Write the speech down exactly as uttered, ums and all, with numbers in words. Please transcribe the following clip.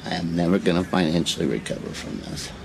I am never going to financially recover from this.